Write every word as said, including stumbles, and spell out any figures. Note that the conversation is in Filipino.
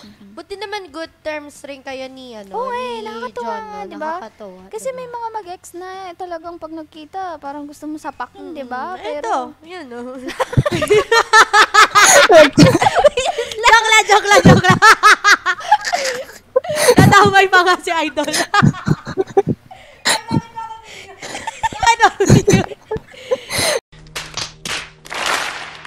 Mm-hmm. Buti naman good terms rin kayo ni, ano, Oo, ni eh, nakakatuwa John, nga, no? di ba? Nakakatuwa, Kasi diba? may mga mag-ex na talagang pag nagkita, parang gusto mo sapakin, Mm-hmm. di ba? Pero, ito, yan, no?